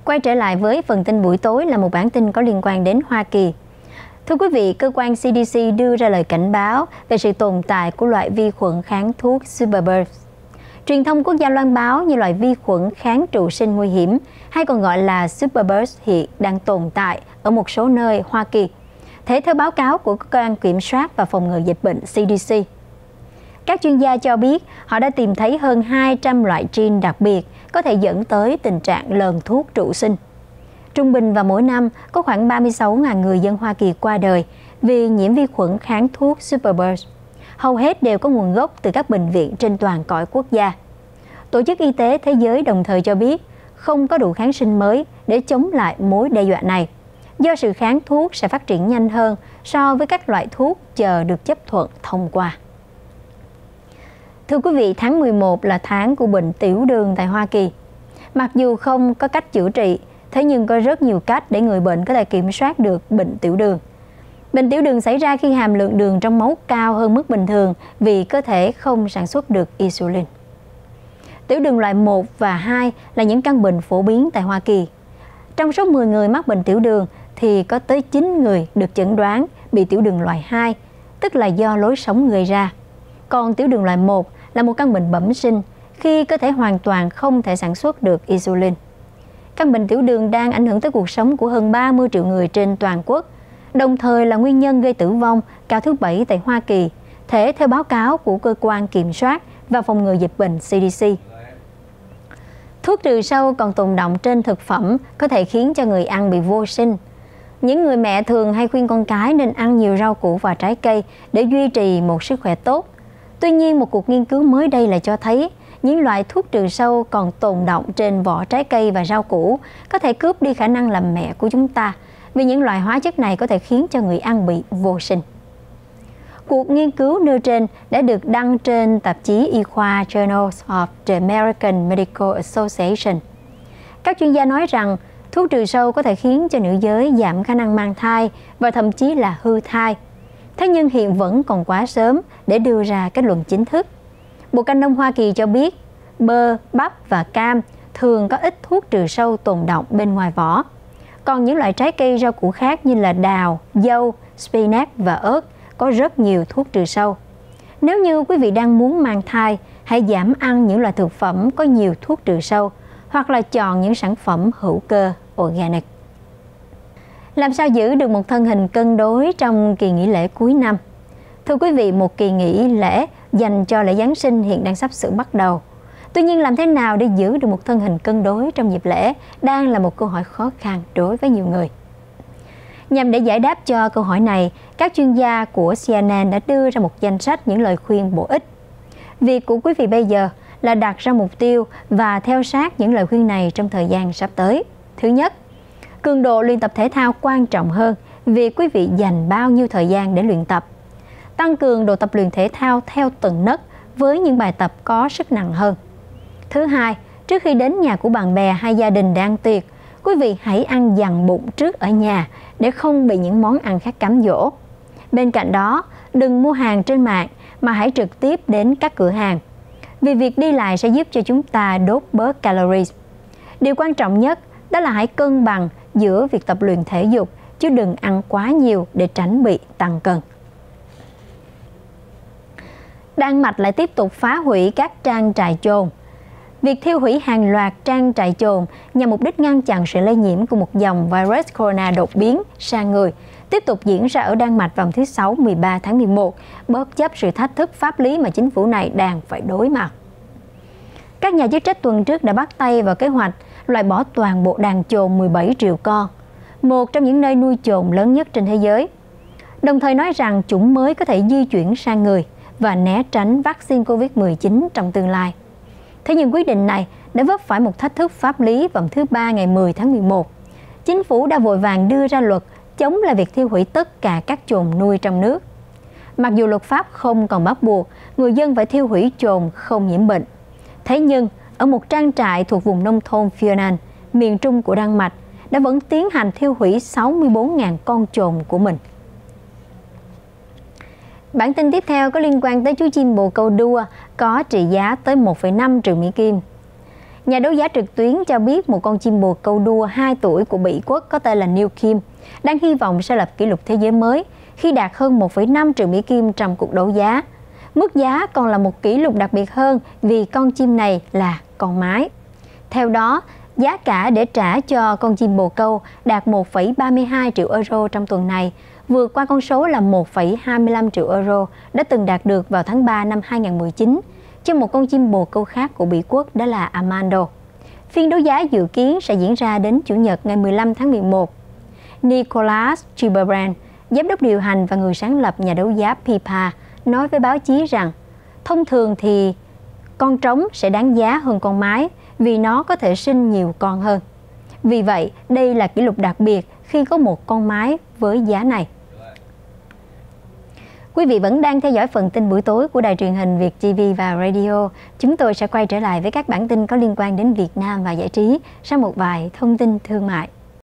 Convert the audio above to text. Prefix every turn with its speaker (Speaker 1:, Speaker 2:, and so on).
Speaker 1: Quay trở lại với phần tin buổi tối là một bản tin có liên quan đến Hoa Kỳ. Thưa quý vị, cơ quan CDC đưa ra lời cảnh báo về sự tồn tại của loại vi khuẩn kháng thuốc Superbugs. Truyền thông quốc gia loan báo như loại vi khuẩn kháng trụ sinh nguy hiểm, hay còn gọi là Superbugs, hiện đang tồn tại ở một số nơi Hoa Kỳ, theo báo cáo của cơ quan kiểm soát và phòng ngừa dịch bệnh CDC. Các chuyên gia cho biết họ đã tìm thấy hơn 200 loại gene đặc biệt có thể dẫn tới tình trạng lờn thuốc trụ sinh. Trung bình vào mỗi năm có khoảng 36.000 người dân Hoa Kỳ qua đời vì nhiễm vi khuẩn kháng thuốc Superbugs. Hầu hết đều có nguồn gốc từ các bệnh viện trên toàn cõi quốc gia. Tổ chức Y tế Thế giới đồng thời cho biết không có đủ kháng sinh mới để chống lại mối đe dọa này, do sự kháng thuốc sẽ phát triển nhanh hơn so với các loại thuốc chờ được chấp thuận thông qua. Thưa quý vị, tháng 11 là tháng của bệnh tiểu đường tại Hoa Kỳ. Mặc dù không có cách chữa trị, thế nhưng có rất nhiều cách để người bệnh có thể kiểm soát được bệnh tiểu đường. Bệnh tiểu đường xảy ra khi hàm lượng đường trong máu cao hơn mức bình thường vì cơ thể không sản xuất được insulin. Tiểu đường loại 1 và 2 là những căn bệnh phổ biến tại Hoa Kỳ. Trong số 10 người mắc bệnh tiểu đường thì có tới 9 người được chẩn đoán bị tiểu đường loại 2, tức là do lối sống gây ra. Còn tiểu đường loại 1 là một căn bệnh bẩm sinh khi cơ thể hoàn toàn không thể sản xuất được insulin. Căn bệnh tiểu đường đang ảnh hưởng tới cuộc sống của hơn 30 triệu người trên toàn quốc, đồng thời là nguyên nhân gây tử vong cao thứ 7 tại Hoa Kỳ, theo báo cáo của cơ quan kiểm soát và phòng ngừa dịch bệnh CDC. Thuốc trừ sâu còn tồn đọng trên thực phẩm có thể khiến cho người ăn bị vô sinh. Những người mẹ thường hay khuyên con cái nên ăn nhiều rau củ và trái cây để duy trì một sức khỏe tốt. Tuy nhiên, một cuộc nghiên cứu mới đây lại cho thấy những loại thuốc trừ sâu còn tồn đọng trên vỏ trái cây và rau củ có thể cướp đi khả năng làm mẹ của chúng ta, vì những loại hóa chất này có thể khiến cho người ăn bị vô sinh. Cuộc nghiên cứu nêu trên đã được đăng trên tạp chí y khoa Journal of the American Medical Association. Các chuyên gia nói rằng thuốc trừ sâu có thể khiến cho nữ giới giảm khả năng mang thai và thậm chí là hư thai. Thế nhưng hiện vẫn còn quá sớm để đưa ra kết luận chính thức. Bộ Canh nông Hoa Kỳ cho biết bơ, bắp và cam thường có ít thuốc trừ sâu tồn đọng bên ngoài vỏ. Còn những loại trái cây rau củ khác như là đào, dâu, spinach và ớt có rất nhiều thuốc trừ sâu. Nếu như quý vị đang muốn mang thai, hãy giảm ăn những loại thực phẩm có nhiều thuốc trừ sâu hoặc là chọn những sản phẩm hữu cơ organic. Làm sao giữ được một thân hình cân đối trong kỳ nghỉ lễ cuối năm? Thưa quý vị, một kỳ nghỉ lễ dành cho lễ Giáng sinh hiện đang sắp sửa bắt đầu. Tuy nhiên, làm thế nào để giữ được một thân hình cân đối trong dịp lễ đang là một câu hỏi khó khăn đối với nhiều người. Nhằm để giải đáp cho câu hỏi này, các chuyên gia của CNN đã đưa ra một danh sách những lời khuyên bổ ích. Việc của quý vị bây giờ là đặt ra mục tiêu và theo sát những lời khuyên này trong thời gian sắp tới. Thứ nhất, cường độ luyện tập thể thao quan trọng hơn vì quý vị dành bao nhiêu thời gian để luyện tập. Tăng cường độ tập luyện thể thao theo từng nấc với những bài tập có sức nặng hơn. Thứ hai, trước khi đến nhà của bạn bè hay gia đình đang tiệc, quý vị hãy ăn dằn bụng trước ở nhà để không bị những món ăn khác cám dỗ. Bên cạnh đó, đừng mua hàng trên mạng mà hãy trực tiếp đến các cửa hàng, vì việc đi lại sẽ giúp cho chúng ta đốt bớt calories. Điều quan trọng nhất đó là hãy cân bằng giữa việc tập luyện thể dục chứ đừng ăn quá nhiều để tránh bị tăng cân. Đan Mạch lại tiếp tục phá hủy các trang trại chồn. Việc thiêu hủy hàng loạt trang trại chồn nhằm mục đích ngăn chặn sự lây nhiễm của một dòng virus corona đột biến sang người tiếp tục diễn ra ở Đan Mạch vào thứ Sáu 13 tháng 11, bất chấp sự thách thức pháp lý mà chính phủ này đang phải đối mặt. Các nhà chức trách tuần trước đã bắt tay vào kế hoạch loại bỏ toàn bộ đàn chồn 17 triệu con, một trong những nơi nuôi chồn lớn nhất trên thế giới. Đồng thời nói rằng chủng mới có thể di chuyển sang người và né tránh vaccine COVID-19 trong tương lai. Thế nhưng quyết định này đã vấp phải một thách thức pháp lý vào thứ Ba ngày 10 tháng 11. Chính phủ đã vội vàng đưa ra luật chống lại việc thiêu hủy tất cả các chồn nuôi trong nước. Mặc dù luật pháp không còn bắt buộc người dân phải thiêu hủy chồn không nhiễm bệnh. Thế nhưng, ở một trang trại thuộc vùng nông thôn Funan, miền trung của Đan Mạch, đã vẫn tiến hành thiêu hủy 64.000 con chồn của mình. Bản tin tiếp theo có liên quan tới chú chim bồ câu đua có trị giá tới 1,5 triệu Mỹ Kim. Nhà đấu giá trực tuyến cho biết một con chim bồ câu đua 2 tuổi của Bỉ Quốc có tên là New Kim đang hy vọng sẽ lập kỷ lục thế giới mới khi đạt hơn 1,5 triệu Mỹ Kim trong cuộc đấu giá. Mức giá còn là một kỷ lục đặc biệt hơn vì con chim này là con mái. Theo đó, giá cả để trả cho con chim bồ câu đạt 1,32 triệu euro trong tuần này, vượt qua con số là 1,25 triệu euro đã từng đạt được vào tháng 3 năm 2019 cho một con chim bồ câu khác của Bỉ Quốc, đó là Armando. Phiên đấu giá dự kiến sẽ diễn ra đến Chủ nhật ngày 15 tháng 11. Nicholas Gillibrand, giám đốc điều hành và người sáng lập nhà đấu giá Pipa, nói với báo chí rằng thông thường thì con trống sẽ đáng giá hơn con mái vì nó có thể sinh nhiều con hơn. Vì vậy, đây là kỷ lục đặc biệt khi có một con mái với giá này. Quý vị vẫn đang theo dõi phần tin buổi tối của Đài truyền hình Việt TV và Radio. Chúng tôi sẽ quay trở lại với các bản tin có liên quan đến Việt Nam và giải trí sau một vài thông tin thương mại.